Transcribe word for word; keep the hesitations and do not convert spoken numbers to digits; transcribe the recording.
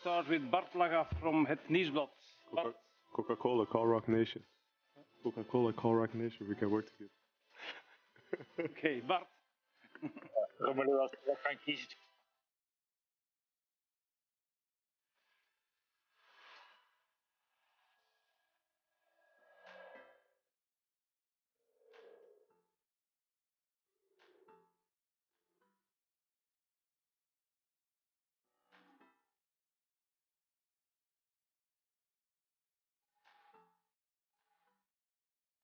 start with Bart Laga from Het Nieuwsblad. Bart. Coca-Cola, call Rock Nation. Coca-Cola, call Rock Nation. We can work together. Oké, okay, Bart. Romelu, als ik wat kan kiezen